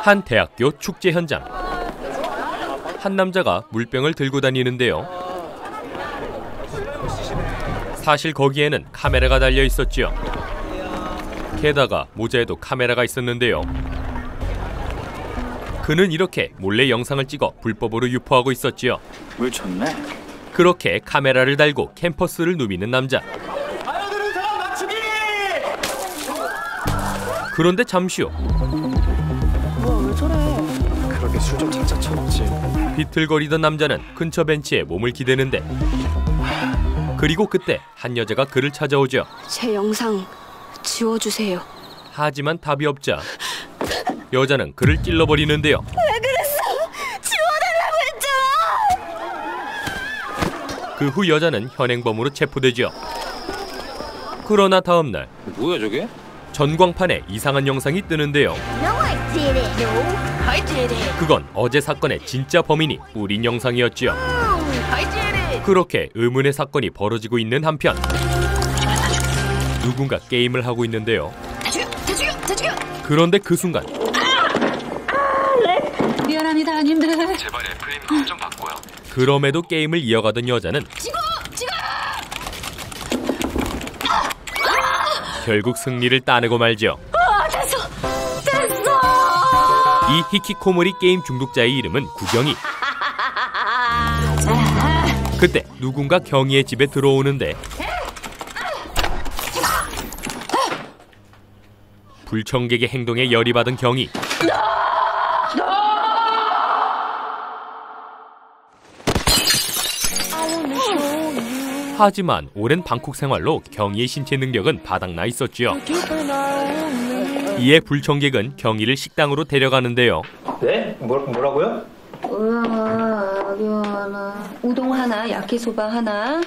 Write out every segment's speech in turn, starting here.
한 대학교 축제 현장. 한 남자가 물병을 들고 다니는데요. 사실 거기에는 카메라가 달려 있었지요. 게다가 모자에도 카메라가 있었는데요. 그는 이렇게 몰래 영상을 찍어 불법으로 유포하고 있었지요. 물 쳤네. 그렇게 카메라를 달고 캠퍼스를 누비는 남자. 그런데 잠시 후. 왜 저래? 그러게 술 좀 착착 쳐먹지. 비틀거리던 남자는 근처 벤치에 몸을 기대는데 그리고 그때 한 여자가 그를 찾아오죠. 제 영상 지워주세요. 하지만 답이 없자 여자는 그를 찔러버리는데요. 왜 그랬어? 지워달라고 했잖아. 그 후 여자는 현행범으로 체포되죠. 그러나 다음 날 뭐야 저게? 전광판에 이상한 영상이 뜨는데요. 그건 어제 사건의 진짜 범인이 뿌린 영상이었지요. 그렇게 의문의 사건이 벌어지고 있는 한편 누군가 게임을 하고 있는데요. 그런데 그 순간 미안합니다, 님들. 제발 프레임 좀 바꿔요. 그럼에도 게임을 이어가던 여자는 결국 승리를 따내고 말죠. 됐어. 이 히키코모리 게임 중독자의 이름은 구경이. 그때 누군가 경이의 집에 들어오는데 불청객의 행동에 열이 받은 경이 하지만 오랜 방콕 생활로 경이의 신체 능력은 바닥나 있었지요. 이에 불청객은 경이를 식당으로 데려가는데요. 네? 뭐라고요? 우동 하나, 야끼소바 하나,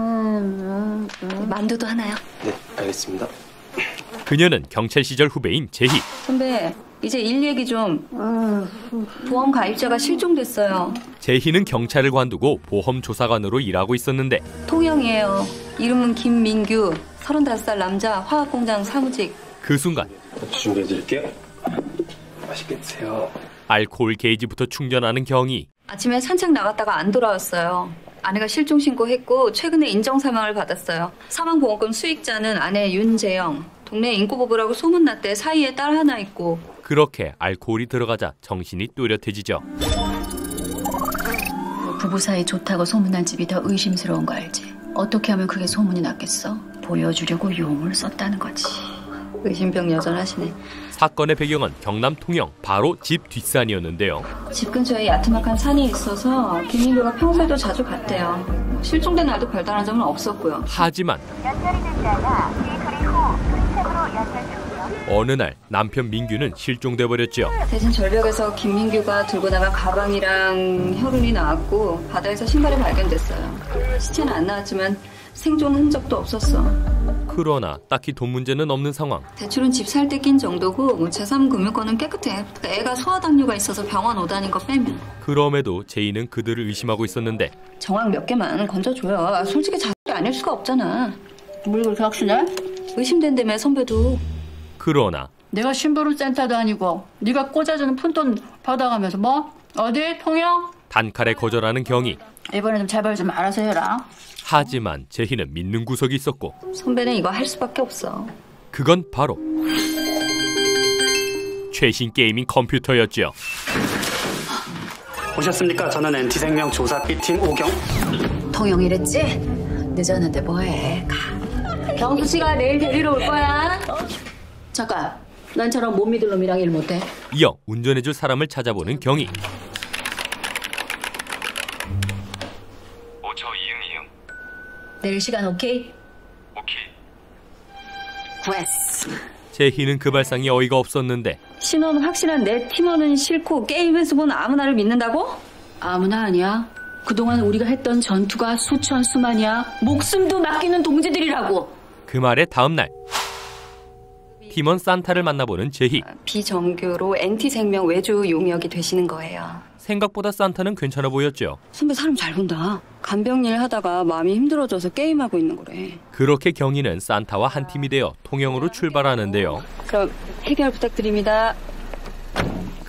만두도 하나요. 네, 알겠습니다. 그녀는 경찰 시절 후배인 제희. 선배, 이제 일 얘기 좀. 보험 가입자가 실종됐어요. 제희는 경찰을 관두고 보험조사관으로 일하고 있었는데 통영이에요. 이름은 김민규, 35살 남자, 화학공장 사무직. 그 순간 준비해드릴게요. 맛있게 드세요. 알코올 게이지부터 충전하는 경이. 아침에 산책 나갔다가 안 돌아왔어요. 아내가 실종 신고했고 최근에 인정사망을 받았어요. 사망보험금 수익자는 아내 윤재영. 동네 인꼬부부라고 소문났대. 사이에 딸 하나 있고. 그렇게 알코올이 들어가자 정신이 뚜렷해지죠. 부부 사이 좋다고 소문난 집이 더 의심스러운 거 알지? 어떻게 하면 그게 소문이 났겠어? 보여주려고 용을 썼다는 거지. 의심병 여전하시네. 사건의 배경은 경남 통영 바로 집 뒷산이었는데요. 집 근처에 야트막한 산이 있어서 김민규가 평소에도 자주 갔대요. 실종된 날도 별다른 점은 없었고요. 하지만 어느 날 남편 민규는 실종돼 버렸죠. 대신 절벽에서 김민규가 들고 나간 가방이랑 혈흔이 나왔고 바다에서 신발이 발견됐어요. 시체는 안 나왔지만 생존 흔적도 없었어. 그러나 딱히 돈 문제는 없는 상황. 대출은 집 살 때 낀 정도고 제3금융권은 깨끗해. 애가 소아당뇨가 있어서 병원 오다닌 거 빼면. 그럼에도 제이는 그들을 의심하고 있었는데 정황 몇 개만 건져줘요. 솔직히 자식이 아닐 수가 없잖아. 뭘 그렇게 확신해? 의심된다며 선배도. 그러나 내가 심부름 센터도 아니고 네가 꽂아주는 푼돈 받아가면서 뭐? 어디? 통영? 단칼에 거절하는 경이. 이번에 좀 제발 좀 알아서 해라. 하지만 제희는 믿는 구석이 있었고 선배는 이거 할 수밖에 없어. 그건 바로 최신 게이밍 컴퓨터였죠. 오셨습니까? 저는 NT생명 조사 B팀 오경. 통영이랬지? 늦었는데 뭐해? 경수 씨가 내일 데리러 올 거야. 잠깐, 난처럼 못 믿을 놈이랑 일 못해? 이어 운전해줄 사람을 찾아보는 경이. 저 이응이응. 내일 시간 오케이? 오케이. 구했어. 제희는 그 발상이 어이가 없었는데 신원 확실한 내 팀원은 싫고 게임에서 본 아무나를 믿는다고? 아무나 아니야. 그동안 우리가 했던 전투가 수천 수만이야. 목숨도 맡기는 동지들이라고. 그 말의 다음 날 팀원 산타를 만나보는 제희. 비정규로 NT생명 외주 용역이 되시는 거예요. 생각보다 산타는 괜찮아 보였죠. 선배 사람 잘 본다. 간병일 하다가 마음이 힘들어져서 게임하고 있는 거래. 그렇게 경희는 산타와 한 팀이 되어 통영으로 출발하는데요. 그럼 해결 부탁드립니다.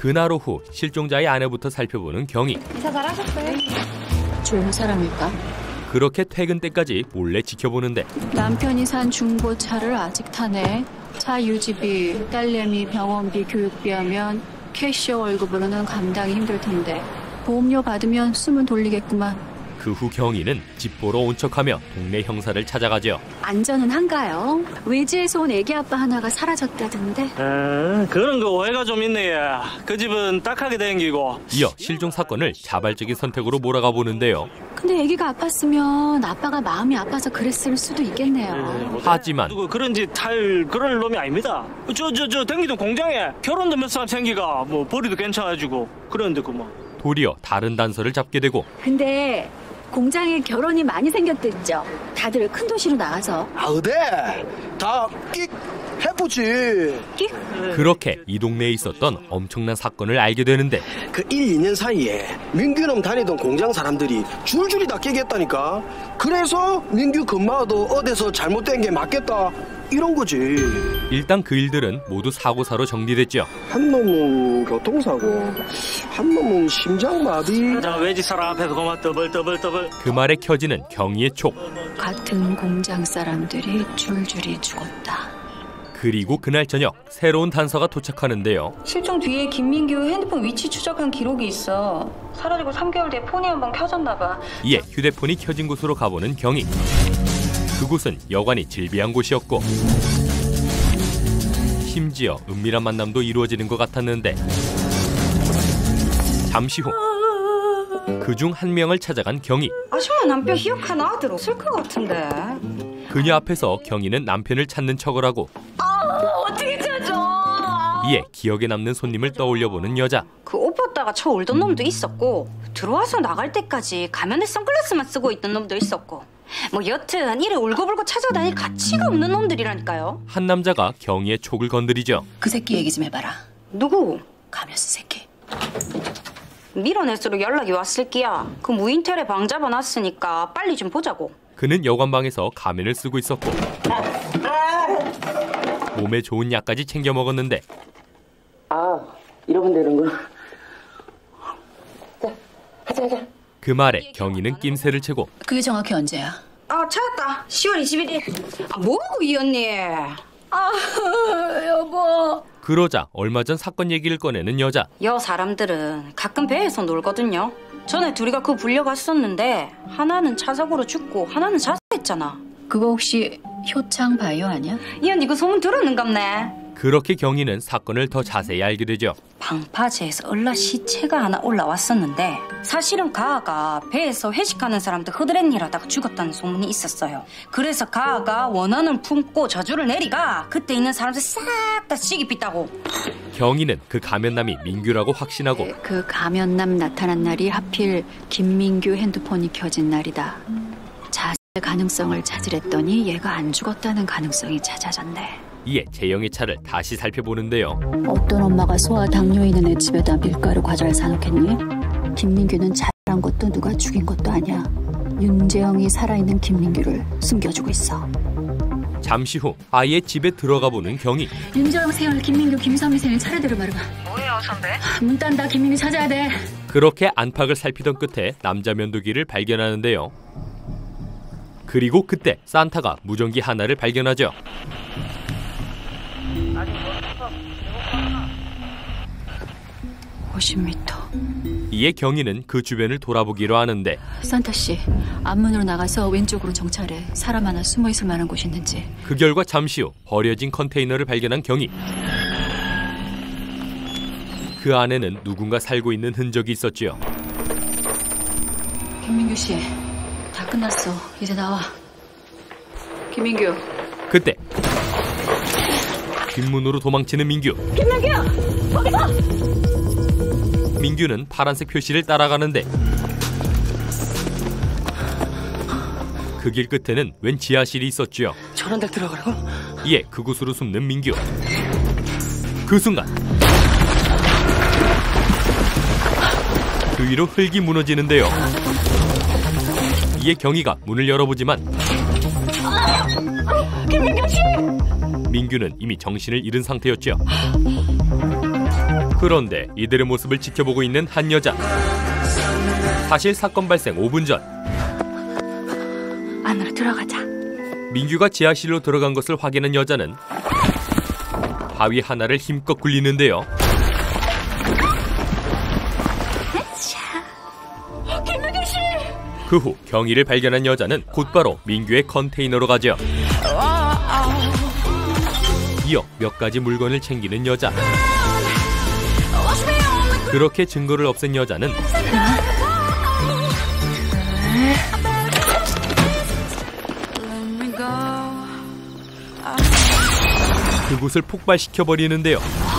그날 오후 실종자의 아내부터 살펴보는 경위. 이사 잘하셨어요? 좋은 사람일까? 그렇게 퇴근 때까지 몰래 지켜보는데 남편이 산 중고차를 아직 타네. 차 유지비, 딸내미 병원비, 교육비 하면 캐시어 월급으로는 감당이 힘들 텐데 보험료 받으면 숨은 돌리겠구만. 그 후 경위는 집 보러 온 척하며 동네 형사를 찾아가죠. 안전은 한가요? 외지에서 온 애기 아빠 하나가 사라졌다던데. 그런 거 오해가 좀 있네. 그 집은 딱하게 댕기고. 이어 실종 사건을 자발적인 선택으로 몰아가 보는데요. 근데 애기가 아팠으면 아빠가 마음이 아파서 그랬을 수도 있겠네요. 하지만 누구 그런 짓 할 그런 놈이 아닙니다. 저 댕기던 공장에 결혼도 몇 사람 생기가 뭐 벌이도 괜찮아지고 그러는데 그만. 도리어 다른 단서를 잡게 되고 근데 공장에 결혼이 많이 생겼댔죠. 다들 큰 도시로 나가서. 어데 다 끽 해보지. 그렇게 이 동네에 있었던 엄청난 사건을 알게 되는데 그 1, 2년 사이에 민규놈 다니던 공장 사람들이 줄줄이 다 깨겠다니까. 그래서 민규 근마도 어디서 잘못된 게 맞겠다 이런 거지. 일단 그 일들은 모두 사고사로 정리됐죠. 한 놈은 교통사고, 한 놈은 심장마비. 자 외지 사람 앞에서 그만 떠벌. 그 말에 켜지는 경위의 촉. 같은 공장 사람들이 줄줄이 죽었다. 그리고 그날 저녁 새로운 단서가 도착하는데요. 실종 뒤에 김민규 핸드폰 위치 추적한 기록이 있어. 사라지고 3개월 뒤에 폰이 한번 켜졌나 봐. 이에 휴대폰이 켜진 곳으로 가보는 경위. 그곳은 여관이 질비한 곳이었고 심지어 은밀한 만남도 이루어지는 것 같았는데 잠시 후 그중 한 명을 찾아간 경위. 아줌마 남편 기억하는 아들 없을 것 같은데. 그녀 앞에서 경위는 남편을 찾는 척을 하고 어떻게 찾아? 이에 기억에 남는 손님을 떠올려보는 여자. 그 옷 벗다가 쳐 울던 놈도 있었고 들어와서 나갈 때까지 가면에 선글라스만 쓰고 있던 놈도 있었고 뭐 여튼 이래 울고불고 찾아다닐 가치가 없는 놈들이라니까요. 한 남자가 경위의 촉을 건드리죠. 그 새끼 얘기 좀 해봐라. 누구? 가면스 새끼. 밀어낼수록 연락이 왔을 끼야. 그 무인텔에 방 잡아놨으니까 빨리 좀 보자고. 그는 여관방에서 가면을 쓰고 있었고 몸에 좋은 약까지 챙겨 먹었는데 이러면 되는구나. 자, 하자. 그 말에 경위는 낌새를 채고 그게 정확히 언제야? 찾았다. 10월 21일. 뭐하고 이 언니? 여보. 그러자 얼마 전 사건 얘기를 꺼내는 여자. 여 사람들은 가끔 배에서 놀거든요. 전에 둘이가 그 불려갔었는데 하나는 차사고로 죽고 하나는 자살했잖아. 그거 혹시 효창 바이오 아니야? 이 언니 그 소문 들었는갑네. 그렇게 경위는 사건을 더 자세히 알게 되죠. 방파제에서 얼라 시체가 하나 올라왔었는데 사실은 가아가 배에서 회식하는 사람들 흐드렛일 하다가 죽었다는 소문이 있었어요. 그래서 가아가 원한을 품고 저주를 내리가 그때 있는 사람들 싹 다 시기 삐다고. 경위는 그 가면남이 민규라고 확신하고 그 가면남 나타난 날이 하필 김민규 핸드폰이 켜진 날이다. 자살 가능성을 찾으랬더니 얘가 안 죽었다는 가능성이 찾아졌네. 이에 재영의 차를 다시 살펴보는데요. 어떤 엄마가 소아 당뇨 있는 애 집에다 밀가루 과자를 사놓겠니? 김민규는 자살한 것도 누가 죽인 것도 아니야. 윤재영이 살아있는 김민규를 숨겨주고 있어. 잠시 후 아이의 집에 들어가 보는 경위. 윤재영 세열 김민규 김선미 세열 차례대로 말해봐. 뭐예요 선배? 문 딴다. 김민규 찾아야 돼. 그렇게 안팎을 살피던 끝에 남자 면도기를 발견하는데요. 그리고 그때 산타가 무전기 하나를 발견하죠. 50m. 이에 경위는 그 주변을 돌아보기로 하는데 산타씨, 앞문으로 나가서 왼쪽으로 정찰해. 사람 하나 숨어있을 만한 곳이 있는지. 그 결과 잠시 후 버려진 컨테이너를 발견한 경위. 그 안에는 누군가 살고 있는 흔적이 있었지요. 김민규 씨, 다 끝났어. 이제 나와. 김민규. 그때 뒷문으로 도망치는 민규. 김민규! 거기서! 민규는 파란색 표시를 따라가는데 그 길 끝에는 웬 지하실이 있었죠. 저런 데 들어가라고? 이에 그곳으로 숨는 민규. 그 순간 그 위로 흙이 무너지는데요. 이에 경위가 문을 열어보지만 김민규 씨! 민규는 이미 정신을 잃은 상태였죠. 그런데 이들의 모습을 지켜보고 있는 한 여자. 사실 사건 발생 5분 전 안으로 들어가자. 민규가 지하실로 들어간 것을 확인한 여자는 바위 하나를 힘껏 굴리는데요. 김민규 씨! 그 후 경위를 발견한 여자는 곧바로 민규의 컨테이너로 가죠. 이어 몇 가지 물건을 챙기는 여자. 그렇게 증거를 없앤 여자는 그곳을 폭발시켜버리는데요.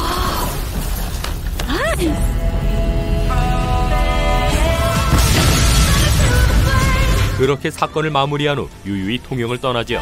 그렇게 사건을 마무리한 후 유유히 통영을 떠나죠.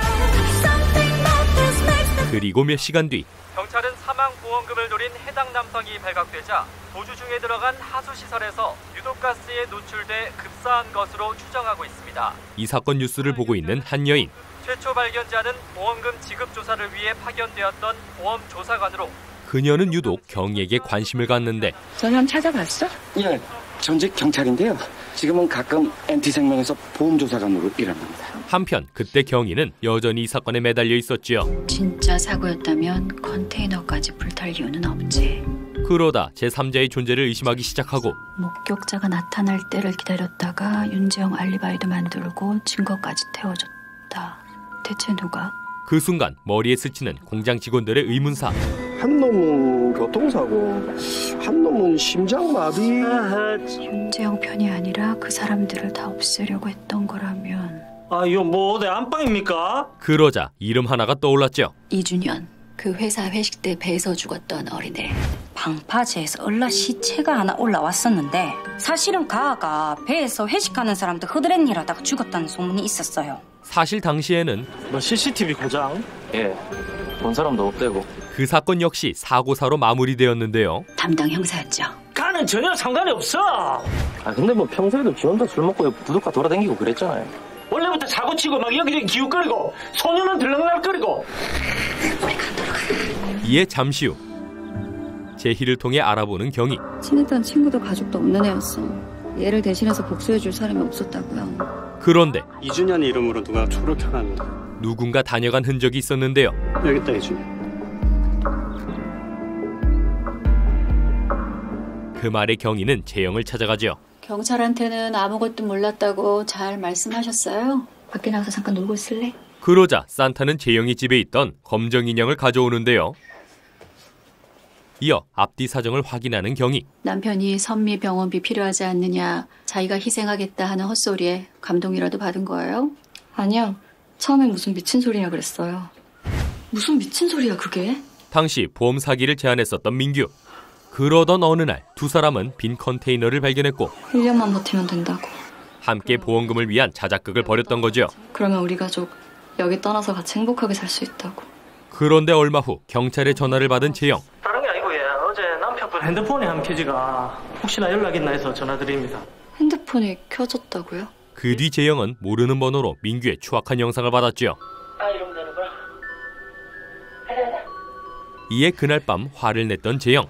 그리고 몇 시간 뒤 경찰은 사망보험금을 노린 해당 남성이 발각되자 도주 중에 들어간 하수시설에서 유독가스에 노출돼 급사한 것으로 추정하고 있습니다. 이 사건 뉴스를 보고 있는 한 여인. 최초 발견자는 보험금 지급 조사를 위해 파견되었던 보험조사관으로 그녀는 유독 경위에게 관심을 갖는데 전형 찾아봤어? 예, 전직 경찰인데요. 지금은 가끔 NT생명에서 보험조사관으로 일합니다. 한편 그때 경위는 여전히 이 사건에 매달려 있었지요. 진짜 사고였다면 컨테이너까지 불탈 이유는 없지. 그러다 제3자의 존재를 의심하기 시작하고 목격자가 나타날 때를 기다렸다가 윤재영 알리바이도 만들고 증거까지 태워줬다. 대체 누가? 그 순간 머리에 스치는 공장 직원들의 의문사. 한 놈은 교통사고, 한 놈은 심장마비. 윤재영 편이 아니라 그 사람들을 다 없애려고 했던 거라면. 아, 이거 뭐 어디 안방입니까? 그러자 이름 하나가 떠올랐죠. 이준현, 그 회사 회식 때 배에서 죽었던 어린애. 방파제에서 얼라 시체가 하나 올라왔었는데 사실은 가아가 배에서 회식하는 사람들 흐드렛일하다가 죽었다는 소문이 있었어요. 사실 당시에는 뭐 CCTV 고장? 예, 본 사람도 없대고. 그 사건 역시 사고사로 마무리되었는데요. 담당 형사였죠. 가는 전혀 상관이 없어. 아 근데 뭐 평소에도 지 혼자 술 먹고 부둣가 돌아다니고 그랬잖아요. 원래부터 사고치고 막 여기저기 기웃거리고 소녀는 들락날거리고. 이에 잠시 후 제희를 통해 알아보는 경위. 친했던 친구도 가족도 없는 애였어. 얘를 대신해서 복수해줄 사람이 없었다고요. 그런데 이준현 이름으로 누가 초를 켜놨는데. 누군가 다녀간 흔적이 있었는데요. 여기 있다, 이준현. 그 말에 경위는 재영을 찾아가죠. 경찰한테는 아무것도 몰랐다고 잘 말씀하셨어요? 밖에 나가서 잠깐 놀고 있을래? 그러자 산타는 재영이 집에 있던 검정 인형을 가져오는데요. 이어 앞뒤 사정을 확인하는 경위. 남편이 선미 병원비 필요하지 않느냐, 자기가 희생하겠다 하는 헛소리에 감동이라도 받은 거예요? 아니요. 처음엔 무슨 미친 소리냐 그랬어요. 무슨 미친 소리야 그게? 당시 보험 사기를 제안했었던 민규. 그러던 어느 날 두 사람은 빈 컨테이너를 발견했고 1년만 버티면 된다고. 함께 보험금을 위한 자작극을 벌였던 거죠. 그러면 우리 가족 여기 떠나서 같이 행복하게 살 수 있다고. 그런데 얼마 후 경찰의 전화를 받은 재영. 다른 게 아니고 어제 남편분 핸드폰이 안 켜지가 혹시나 연락 있나 해서 전화드립니다. 핸드폰이 켜졌다고요? 그 뒤 재영은 모르는 번호로 민규의 추악한 영상을 받았죠. 아, 이러면 되는구나. 이에 그날 밤 화를 냈던 재영.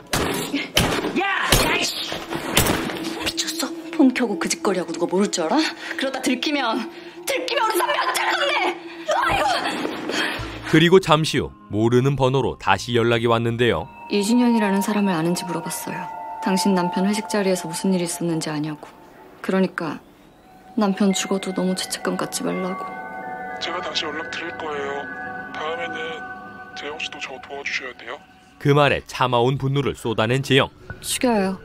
미쳤어? 폰 켜고 그 짓거리하고 누가 모를 줄 알아? 그러다 들키면 우리 선배 어쩔 건데! 아이고! 그리고 잠시 후 모르는 번호로 다시 연락이 왔는데요. 이준현이라는 사람을 아는지 물어봤어요. 당신 남편 회식 자리에서 무슨 일이 있었는지 아냐고. 그러니까 남편 죽어도 너무 죄책감 갖지 말라고. 제가 다시 연락 드릴 거예요. 다음에는 재영 씨도 저 도와주셔야 돼요. 그 말에 참아온 분노를 쏟아낸 재영. 죽여요.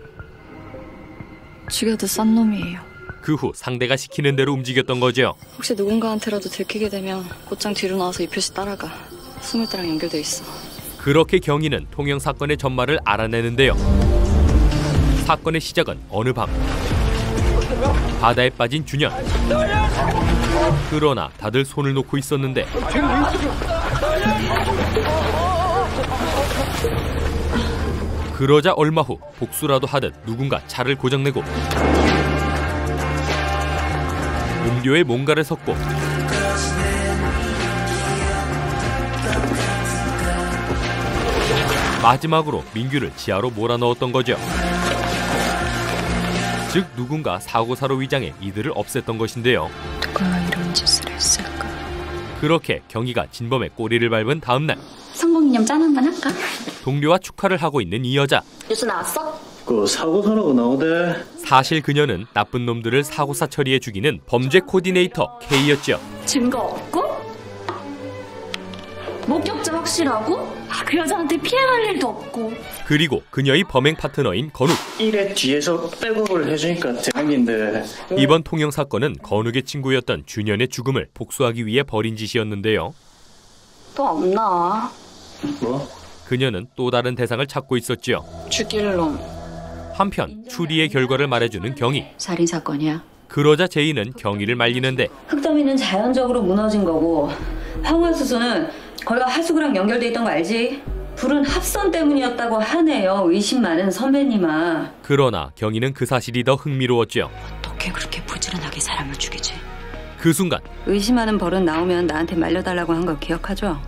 죽여도 싼 놈이에요. 그 후 상대가 시키는 대로 움직였던 거죠. 혹시 누군가한테라도 들키게 되면 곧장 뒤로 나와서 이 표시 따라가. 숨을 때랑 연결돼 있어. 그렇게 경위는 통영 사건의 전말을 알아내는데요. 사건의 시작은 어느 밤. 바다에 빠진 준현. 그러나 다들 손을 놓고 있었는데 그러자 얼마 후 복수라도 하듯 누군가 차를 고장내고 음료에 뭔가를 섞고 마지막으로 민규를 지하로 몰아넣었던 거죠. 즉 누군가 사고사로 위장해 이들을 없앴던 것인데요. 누가 이런 짓을 했을까? 그렇게 경희가 진범의 꼬리를 밟은 다음 날 성공기념 짠 한번 할까? 동료와 축하를 하고 있는 이 여자. 뉴스 나왔어? 그 사고사라고 나오대. 사실 그녀는 나쁜 놈들을 사고사 처리해 죽이는 범죄 코디네이터 K였죠. 증거 없고? 목격자 확실하고? 그 여자한테 피해갈 일도 없고. 그리고 그녀의 범행 파트너인 건욱. 일에 뒤에서 백업을 해주니까 대박인데. 이번 통영 사건은 건욱의 친구였던 준현의 죽음을 복수하기 위해 벌인 짓이었는데요. 또 없나? 뭐? 그녀는 또 다른 대상을 찾고 있었죠. 죽일 놈. 한편 추리의 결과를 말해주는 경희. 살인사건이야. 그러자 제이는 경희를 말리는데 흙더미는 자연적으로 무너진 거고 황화수소는 거기가 하수구랑 연결돼 있던 거 알지? 불은 합선 때문이었다고 하네요. 의심 많은 선배님아. 그러나 경희는 그 사실이 더 흥미로웠죠. 어떻게 그렇게 부지런하게 사람을 죽이지? 그 순간 의심하는 버릇 나오면 나한테 말려달라고 한 거 기억하죠?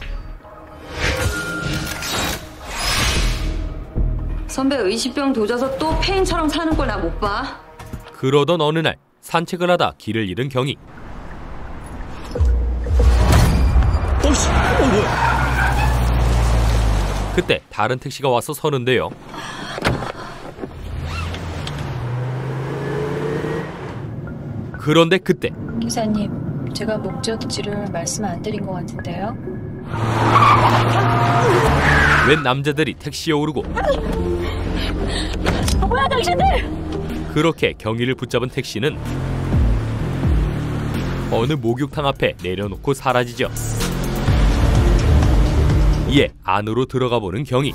선배 의식병 도져서 또 폐인처럼 사는 걸 나 못 봐. 그러던 어느 날 산책을 하다 길을 잃은 경희. 그때 다른 택시가 와서 서는데요. 그런데 그때 기사님, 제가 목적지를 말씀 안 드린 것 같은데요. 웬 남자들이 택시에 오르고 뭐야 당신들! 그렇게 경희를 붙잡은 택시는 어느 목욕탕 앞에 내려놓고 사라지죠. 이에 안으로 들어가 보는 경희.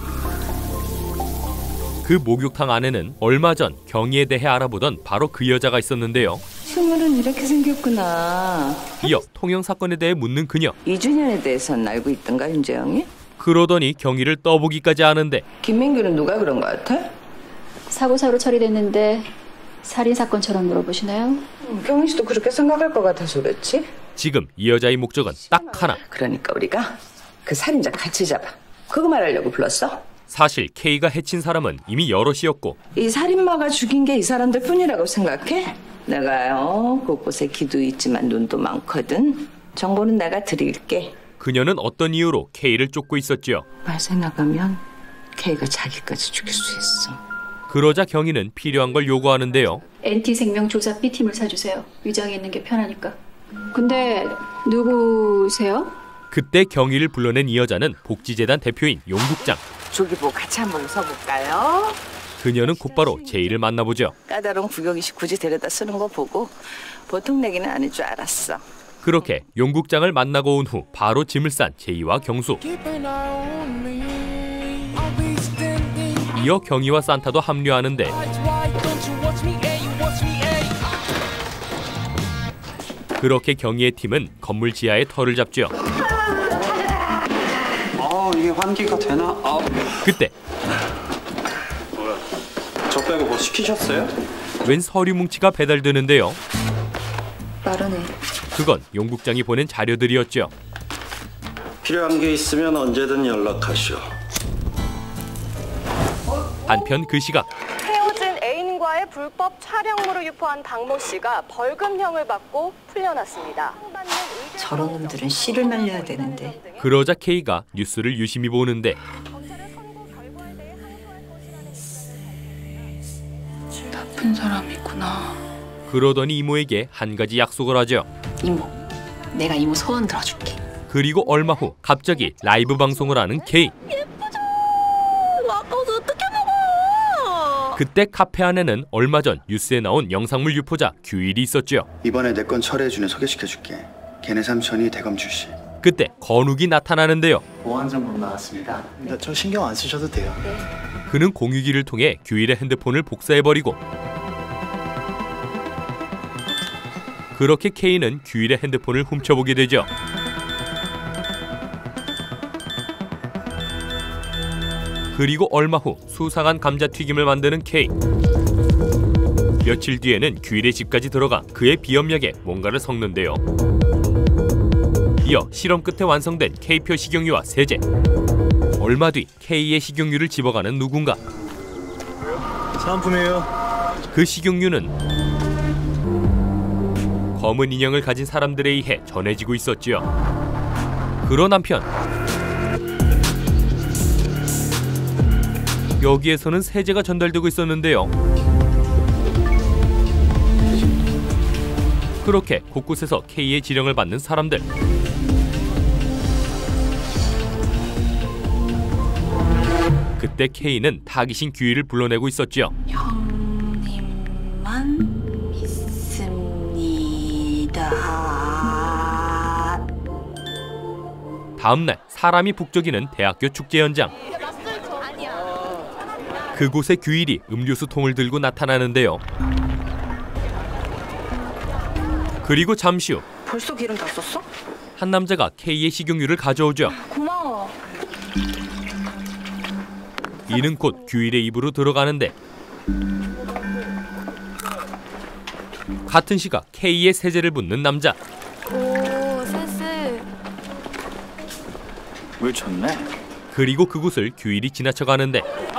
그 목욕탕 안에는 얼마 전 경희에 대해 알아보던 바로 그 여자가 있었는데요. 흉물은 이렇게 생겼구나. 이어 통영 사건에 대해 묻는 그녀. 이준현에 대해서는 알고 있던가, 윤재영이? 그러더니 경희를 떠보기까지 하는데 김민규는 누가 그런 것 같아? 사고사로 처리됐는데 살인사건처럼 물어보시나요? 경희 씨도 그렇게 생각할 것 같아서 그렇지? 지금 이 여자의 목적은 딱 하나. 그러니까 우리가 그 살인자 같이 잡아. 그거 말하려고 불렀어? 사실 K가 해친 사람은 이미 여럿이었고 이 살인마가 죽인 게 이 사람들 뿐이라고 생각해? 내가요 곳곳에 기도 있지만 눈도 많거든. 정보는 내가 드릴게. 그녀는 어떤 이유로 K를 쫓고 있었죠. 말세 나가면 K가 자기까지 죽일 수 있어. 그러자 경희는 필요한 걸 요구하는데요. NT생명 조사 B팀을 사주세요. 위장에 있는 게 편하니까. 근데 누구세요? 그때 경희를 불러낸 이 여자는 복지재단 대표인 용국장. 저기 뭐 같이 한번 서볼까요? 그녀는 곧바로 제이를 만나보죠. 까다로운 구격이식 굳이 데려다 쓰는 거 보고 보통 내기는 아닐 줄 알았어. 그렇게 용국장을 만나고 온 후 바로 짐을 싼 제이와 경수. 이어 경희와 산타도 합류하는데 그렇게 경희의 팀은 건물 지하에 터를 잡죠. 이게 환기가 되나? 그때 뭐야? 저 빼고 뭐 시키셨어요? 웬 서류 뭉치가 배달되는데요. 빠르네. 그건 용국장이 보낸 자료들이었죠. 필요한 게 있으면 언제든 연락하시오. 한편 그 시각 헤어진 애인과의 불법 촬영물을 유포한 박모 씨가 벌금형을 받고 풀려났습니다. 저런 놈들은 씨를 말려야 되는데. 그러자 K가 뉴스를 유심히 보는데 나쁜 사람이구나. 그러더니 이모에게 한 가지 약속을 하죠. 이모, 내가 이모 소원 들어줄게. 그리고 얼마 후 갑자기 라이브 방송을 하는 K. 아까워서 어떻게 먹어? 그때 카페 안에는 얼마 전 뉴스에 나온 영상물 유포자 규일이 있었죠. 이번에 내 건 철회해주네. 소개시켜줄게. 걔네 삼촌이 대검 출신. 그때 건욱이 나타나는데요. 보안정보 나왔습니다. 저 신경 안 쓰셔도 돼요. 그는 공유기를 통해 규일의 핸드폰을 복사해버리고 그렇게 K는 규일의 핸드폰을 훔쳐보게 되죠. 그리고 얼마 후 수상한 감자튀김을 만드는 K. 며칠 뒤에는 규일의 집까지 들어가 그의 비염약에 뭔가를 섞는데요. 이어 실험 끝에 완성된 K표 식용유와 세제. 얼마 뒤 K의 식용유를 집어가는 누군가. 사은품이에요. 그 식용유는 검은 인형을 가진 사람들에 의해 전해지고 있었지요. 그런 한편 여기에서는 세제가 전달되고 있었는데요. 그렇게 곳곳에서 K의 지령을 받는 사람들. 그때 K는 타깃인 규희를 불러내고 있었지요. 형님만 믿습니다. 다음 날 사람이 북적이는 대학교 축제 현장. 그곳에 규일이 음료수 통을 들고 나타나는데요. 그리고 잠시 후 벌써 기름 다 썼어? 한 남자가 K의 식용유를 가져오죠. 고마워. 이는 곧 규일의 입으로 들어가는데 같은 시각 K의 세제를 붓는 남자. 오, 센스. 물 쳤네. 그리고 그곳을 규일이 지나쳐가는데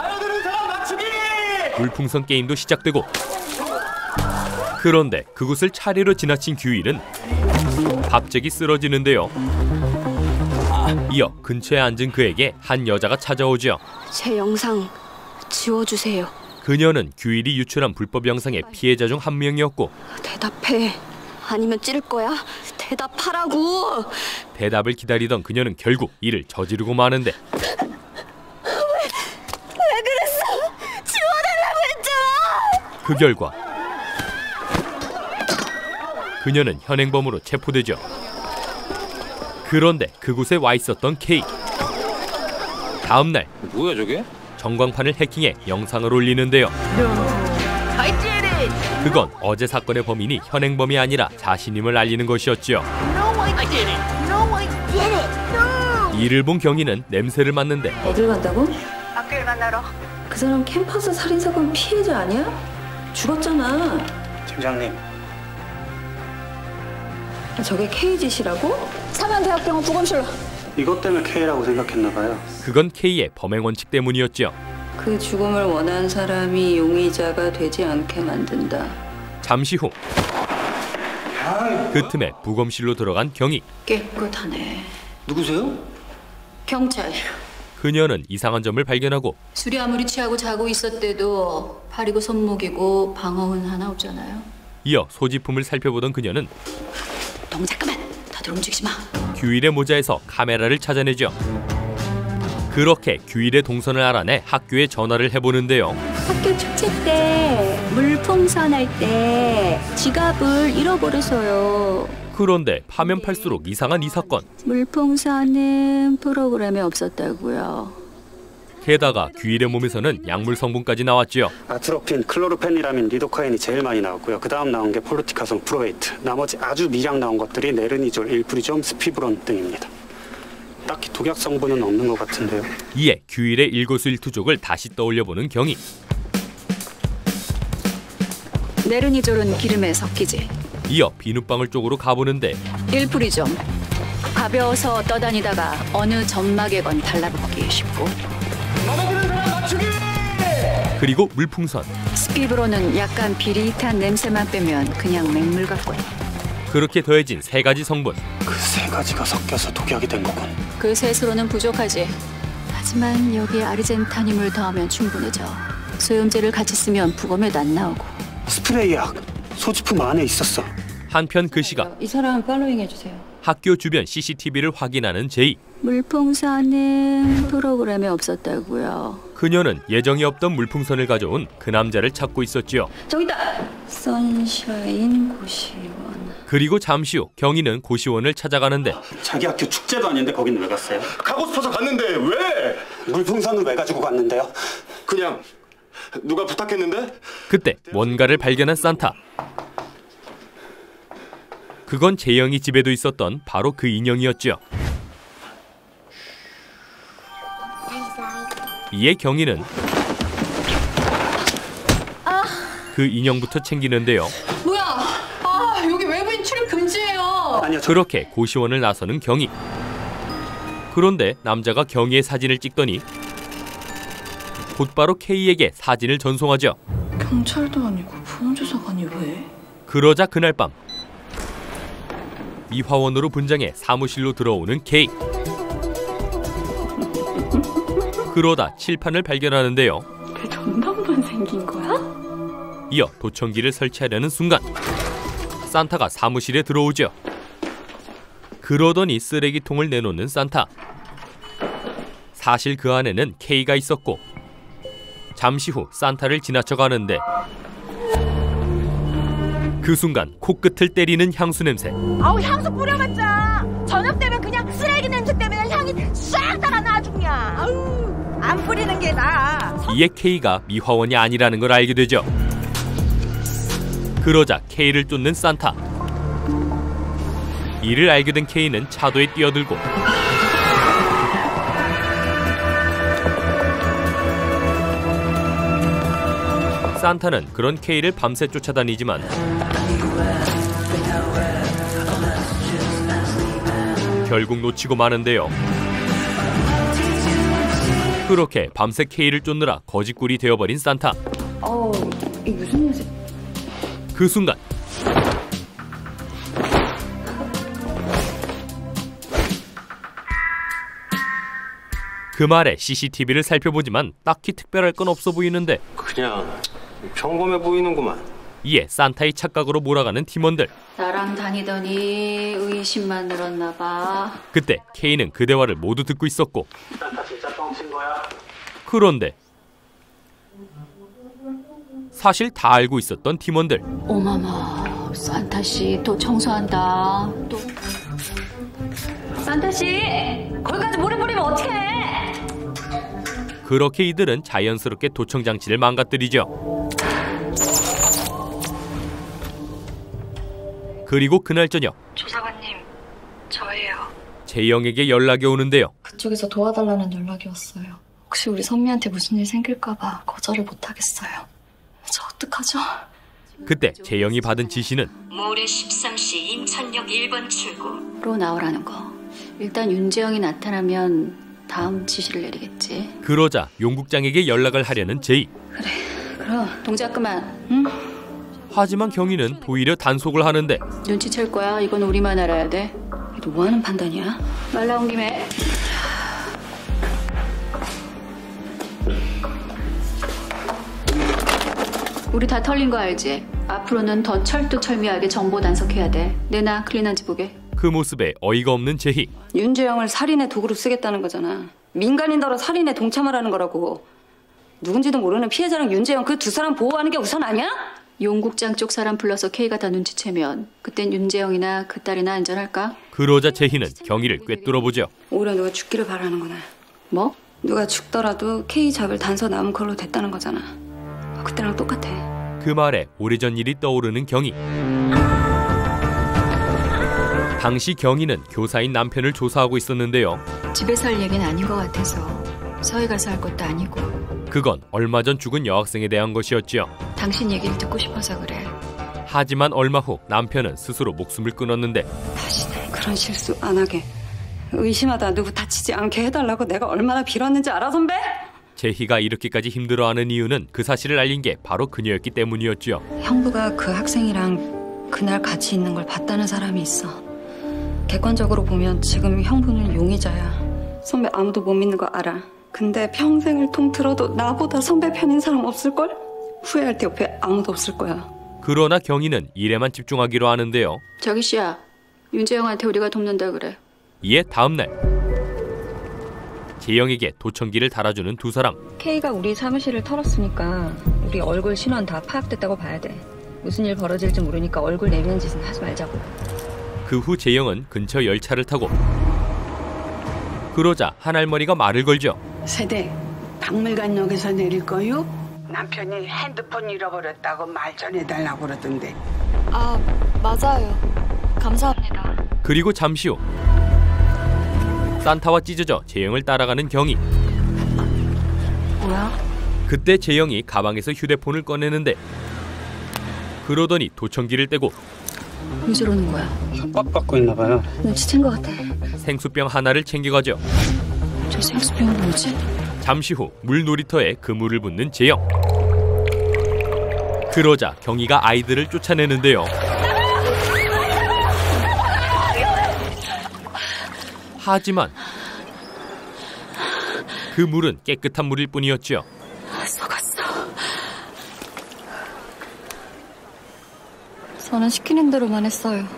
물풍선 게임도 시작되고 그런데 그곳을 차례로 지나친 규일은 갑자기 쓰러지는데요. 이어 근처에 앉은 그에게 한 여자가 찾아오죠. 제 영상 지워주세요. 그녀는 규일이 유출한 불법 영상의 피해자 중 한 명이었고 대답해. 아니면 찌를 거야? 대답하라고. 대답을 기다리던 그녀는 결국 이를 저지르고 마는데 왜 그랬어? 지워달라고 했잖아. 그 결과 그녀는 현행범으로 체포되죠. 그런데 그곳에 와 있었던 K. 다음 날 뭐야 저게? 전광판을 해킹해 영상을 올리는데요. 그건 어제 사건의 범인이 현행범이 아니라 자신임을 알리는 것이었지요. 이를 본 경위는 냄새를 맡는데 어딜 간다고? 학교를 만나러. 그 사람 캠퍼스 살인사건 피해자 아니야? 죽었잖아. 팀장님. 저게 K 짓이라고? 삼양대학병원 부검실로. 이것 때문에 K라고 생각했나 봐요. 그건 K의 범행 원칙 때문이었죠. 그 죽음을 원한 사람이 용의자가 되지 않게 만든다. 잠시 후 그 틈에 부검실로 들어간 경위. 깨끗하네. 누구세요? 경찰. 그녀는 이상한 점을 발견하고 술이 아무리 취하고 자고 있었대도 발이고 손목이고 방어은 하나 없잖아요. 이어 소지품을 살펴보던 그녀는 동작 그만. 다들 움직이지 마. 규일의 모자에서 카메라를 찾아내죠. 그렇게 규일의 동선을 알아내 학교에 전화를 해보는데요. 학교 축제 때 물풍선할 때 지갑을 잃어버려서요. 그런데 파면 팔수록 이상한 이 사건. 물풍선은 프로그램에 없었다고요. 게다가 규일의 몸에서는 약물 성분까지 나왔지요. 아트로핀, 클로르페니라민, 리도카인이 제일 많이 나왔고요. 그 다음 나온 게 폴루티카성, 프로웨이트. 나머지 아주 미량 나온 것들이 네르니졸, 일프리점, 스피브론 등입니다. 딱히 독약 성분은 없는 것 같은데요. 이에 규일의 일거수일투족을 다시 떠올려보는 경위. 네르니졸은 기름에 섞이지. 이어 비눗방울 쪽으로 가보는데 일프리좀. 가벼워서 떠다니다가 어느 점막에건 달라붙기 쉽고. 그리고 물풍선. 스피브론은 약간 비릿한 냄새만 빼면 그냥 맹물 같고요. 그렇게 더해진 세 가지 성분. 그 세 가지가 섞여서 독약이 된 거군. 그 셋으로는 부족하지. 하지만 여기에 아르젠타늄을 더하면 충분해져. 소염제를 같이 쓰면 부검에도 안 나오고. 스프레이약, 소지품 안에 있었어. 한편 그 시각 이 사람 팔로잉 해주세요. 학교 주변 CCTV를 확인하는 제이. 물풍선은 프로그램에 없었다고요. 그녀는 예정이 없던 물풍선을 가져온 그 남자를 찾고 있었지요. 저기 있다. 선샤인 고시원. 그리고 잠시 후 경희는 고시원을 찾아가는데 자기 학교 축제도 아닌데 거긴 왜 갔어요? 가고 싶어서 갔는데 왜? 물풍선을 왜 가지고 갔는데요? 그냥 누가 부탁했는데? 그때 뭔가를 발견한 산타. 그건 재영이 집에도 있었던 바로 그 인형이었죠. 이에 경희는 그 인형부터 챙기는데요. 뭐야? 여기 외부인 출입 금지예요. 아니요. 그렇게 고시원을 나서는 경희. 그런데 남자가 경희의 사진을 찍더니 곧바로 K에게 사진을 전송하죠. 경찰도 아니고 보험조사관이 왜? 그러자 그날 밤 미화원으로 분장해 사무실로 들어오는 K. 그러다 칠판을 발견하는데요. 그 전당만 생긴 거야? 이어 도청기를 설치하려는 순간 산타가 사무실에 들어오죠. 그러더니 쓰레기통을 내놓는 산타. 사실 그 안에는 K가 있었고 잠시 후 산타를 지나쳐 가는데 그 순간 코끝을 때리는 향수 냄새. 아우 향수 뿌려봤자 저녁 되면 그냥 쓰레기 냄새 때문에 향이 싹 다 나아주 그냥. 아우 안 뿌리는 게 나아. 이에 K가 미화원이 아니라는 걸 알게 되죠. 그러자 K를 쫓는 산타. 이를 알게 된 K는 차도에 뛰어들고 산타는 그런 K를 밤새 쫓아다니지만 결국 놓치고 마는데요. 그렇게 밤새 K를 쫓느라 거지꿀이 되어버린 산타. 이 무슨 냄새? 그 순간 그 말에 CCTV를 살펴보지만 딱히 특별할 건 없어 보이는데 그냥 평범해 보이는구만. 이에 산타의 착각으로 몰아가는 팀원들. 나랑 다니더니 의심만 늘었나 봐. 그때 K는 그 대화를 모두 듣고 있었고 산타 진짜 뻥친 거야? 그런데 사실 다 알고 있었던 팀원들. 어머머, 산타씨 또 청소한다. 또 산타씨, 거기까지 모래 뿌리면 어떡해? 그렇게 이들은 자연스럽게 도청 장치를 망가뜨리죠. 그리고 그날 저녁 조사관님, 저예요. 재영에게 연락이 오는데요. 그쪽에서 도와달라는 연락이 왔어요. 혹시 우리 선미한테 무슨 일 생길까봐 거절을 못하겠어요. 저 어떡하죠? 그때 재영이 받은 지시는 모레 13시 인천역 1번 출구로 나오라는 거. 일단 윤재영이 나타나면 다음 지시를 내리겠지. 그러자 용국장에게 연락을 하려는 제이. 그럼 동작 그만. 응? 하지만 경희는 오히려 단속을 하는데 눈치챌 거야. 이건 우리만 알아야 돼. 너 뭐하는 판단이야? 말 나온 김에 우리 다 털린 거 알지? 앞으로는 더 철두철미하게 정보 단속해야 돼. 내놔 클린한지 보게. 그 모습에 어이가 없는 제희. 윤재영을 살인의 도구로 쓰겠다는 거잖아. 민간인더러 살인에 동참하라는 거라고. 누군지도 모르는 피해자랑 윤재영 그 두 사람 보호하는 게 우선 아니야? 용국장 쪽 사람 불러서 K가 다 눈치채면 그땐 윤재영이나 그 딸이나 안전할까? 그러자 제희는 경희를 꿰뚫어보죠. 오히려 누가 죽기를 바라는구나. 뭐? 누가 죽더라도 K 잡을 단서 남은 걸로 됐다는 거잖아. 그때랑 똑같아. 그 말에 오래전 일이 떠오르는 경희. 당시 경희는 교사인 남편을 조사하고 있었는데요. 집에서 할 얘기는 아닌 것 같아서 서해 가서 할 것도 아니고. 그건 얼마 전 죽은 여학생에 대한 것이었죠. 당신 얘기를 듣고 싶어서 그래. 하지만 얼마 후 남편은 스스로 목숨을 끊었는데 다시는 그런 실수 안 하게. 의심하다 누구 다치지 않게 해달라고 내가 얼마나 빌었는지 알아, 선배? 제희가 이렇게까지 힘들어하는 이유는 그 사실을 알린 게 바로 그녀였기 때문이었죠. 형부가 그 학생이랑 그날 같이 있는 걸 봤다는 사람이 있어. 객관적으로 보면 지금 형부는 용의자야. 선배 아무도 못 믿는 거 알아. 근데 평생을 통틀어도 나보다 선배 편인 사람 없을걸? 후회할 때 옆에 아무도 없을 거야. 그러나 경희는 일에만 집중하기로 하는데요. 저기 씨야, 윤재영한테 우리가 돕는다 그래. 이에 다음날 재영에게 도청기를 달아주는 두 사람. K가 우리 사무실을 털었으니까 우리 얼굴 신원 다 파악됐다고 봐야 돼. 무슨 일 벌어질지 모르니까 얼굴 내미는 짓은 하지 말자고. 그 후 재영은 근처 열차를 타고 그러자 한 할머니가 말을 걸죠. 세대 박물관역에서 내릴 거요? 남편이 핸드폰 잃어버렸다고 말 전해달라고 그러던데. 아, 맞아요. 감사합니다. 그리고 잠시 후 산타와 찢어져 재영을 따라가는 경희. 뭐야? 그때 재영이 가방에서 휴대폰을 꺼내는데 그러더니 도청기를 떼고 왜 저러는 거야? 협박받고 있나 봐요. 눈치챈 것 같아. 생수병 하나를 챙겨가죠. 저 생수병은 뭐지? 잠시 후 물놀이터에 그물을 붓는 재영. 그러자 경희가 아이들을 쫓아내는데요. 하지만 그 물은 깨끗한 물일 뿐이었죠. 속았어. 저는 시키는 대로만 했어요.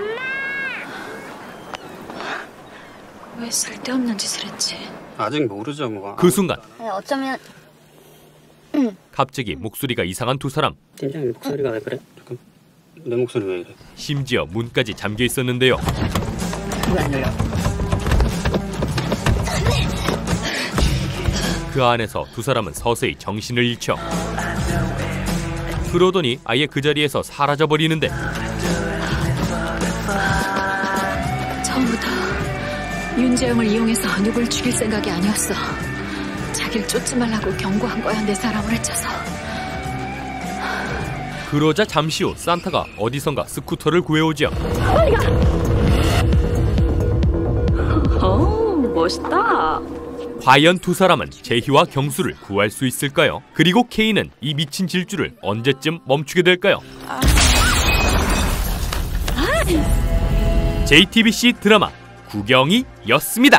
왜 쓸데없는 짓을 했지? 아직 모르죠 뭐. 그 순간 어쩌면 갑자기 목소리가 이상한 두 사람. 팀장님 목소리가 왜 그래? 잠깐. 내 목소리 왜 이래? 심지어 문까지 잠겨 있었는데요. 왜 안 열려? 그 안에서 두 사람은 서서히 정신을 잃죠. 그러더니 아예 그 자리에서 사라져버리는데 처음부터 윤재영을 이용해서 누굴 죽일 생각이 아니었어. 자기를 쫓지 말라고 경고한 거야. 내 사람을 해쳐서. 그러자 잠시 후 산타가 어디선가 스쿠터를 구해오죠. 오, 멋있다. 과연 두 사람은 재희와 경수를 구할 수 있을까요? 그리고 K는 이 미친 질주를 언제쯤 멈추게 될까요? JTBC 드라마 구경이였습니다.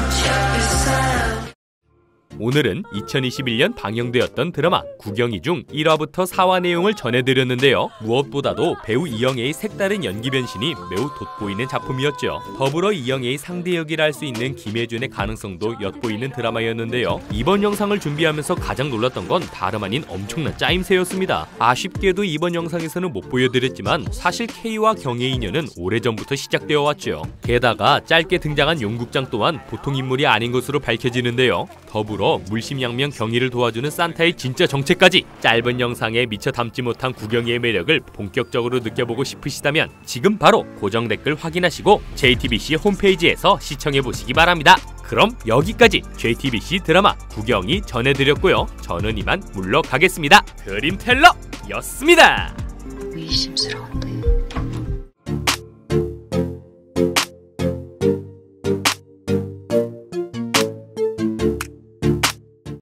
오늘은 2021년 방영되었던 드라마 구경이 중 1화부터 4화 내용을 전해드렸는데요. 무엇보다도 배우 이영애의 색다른 연기 변신이 매우 돋보이는 작품이었죠. 더불어 이영애의 상대 역이라 할 수 있는 김혜준의 가능성도 엿보이는 드라마였는데요. 이번 영상을 준비하면서 가장 놀랐던 건 다름 아닌 엄청난 짜임새였습니다. 아쉽게도 이번 영상에서는 못 보여드렸지만 사실 K와 경의 인연은 오래전부터 시작되어 왔죠. 게다가 짧게 등장한 용국장 또한 보통 인물이 아닌 것으로 밝혀지는데요. 더불어 물심양면 경희를 도와주는 산타의 진짜 정체까지 짧은 영상에 미처 담지 못한 구경이의 매력을 본격적으로 느껴보고 싶으시다면 지금 바로 고정 댓글 확인하시고 JTBC 홈페이지에서 시청해보시기 바랍니다. 그럼 여기까지 JTBC 드라마 구경이 전해드렸고요. 저는 이만 물러가겠습니다. 드림텔러였습니다. 의심스러운데.